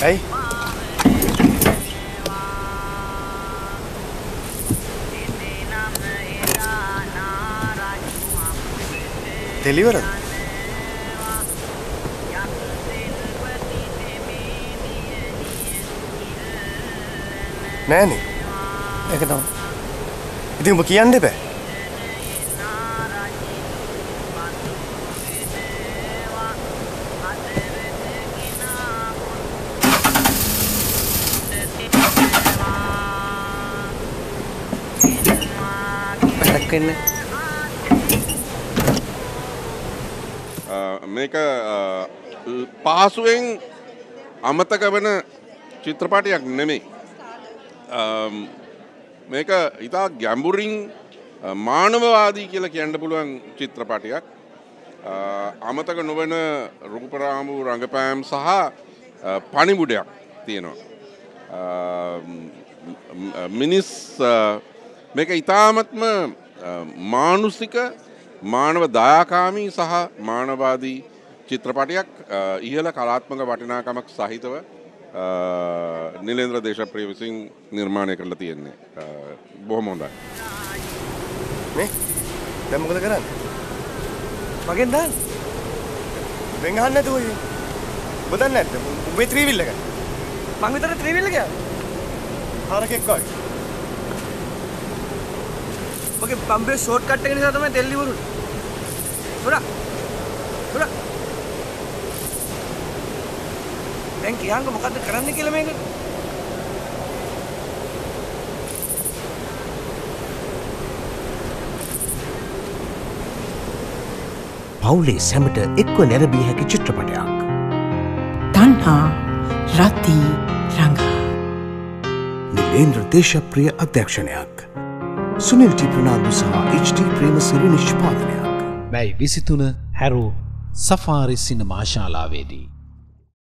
ඇයි? දෙලිවරද? නෑනේ. ඒක තමයි. ඉතින් ඔබ කියන්න එපා. මේක පහසුවෙන් අමතක වෙන චිත්‍රපටයක් නෙමෙයි. මේක ඉතා ගැඹුරින් මානවවාදී කියලා කියන්න පුළුවන් චිත්‍රපටයක්. අමතක නොවන රූපරාමු රංගපෑම් සහ පණිවුඩයක් තියෙනවා. මිනිස් මේක ඉතාමත්ම මානුෂික මානව දයාකාමී සහ මානවවාදී චිත්‍රපටයක් ඉහළ කලාත්මක වටිනාකමක් සහිතව නිලේන්ද්‍ර දේශප්‍රිය විසින් නිර්මාණය කරලා තියෙන්නේ. බොහොම හොඳයි. මේ දැන් මොකද කරන්නේ? මගෙන් දාන්න. වෙන් අහන්න නැතුව ඉන්නේ. ඔබ දන්නේ නැද්ද? ඔබේ ත්‍රිවිල් එක. මං විතර ත්‍රිවිල් එක. හරකෙක් වගේ. ඔබගේ පම්පේ ෂෝට් කට් එක නිසා තමයි තෙල් ඉවරුනේ. පුරා. දැන් කියන්න මොකද්ද කරන්න කියලා මේක? පවුලේ සැමට එක්ව නැරඹිය හැකි චිත්‍රපටයක්. තණ්හා රති රංගා. නිලේන්ද්‍ර දේශප්‍රිය අධ්‍යක්ෂණයක්. සුනිල් ටී ප්‍රනාන්දු සහ එච්.ටී. ප්‍රේමසිරි නිෂ්පාදනයක්. මැයි 23 හැරෝ සෆාරි සිනමා ශාලාවේදී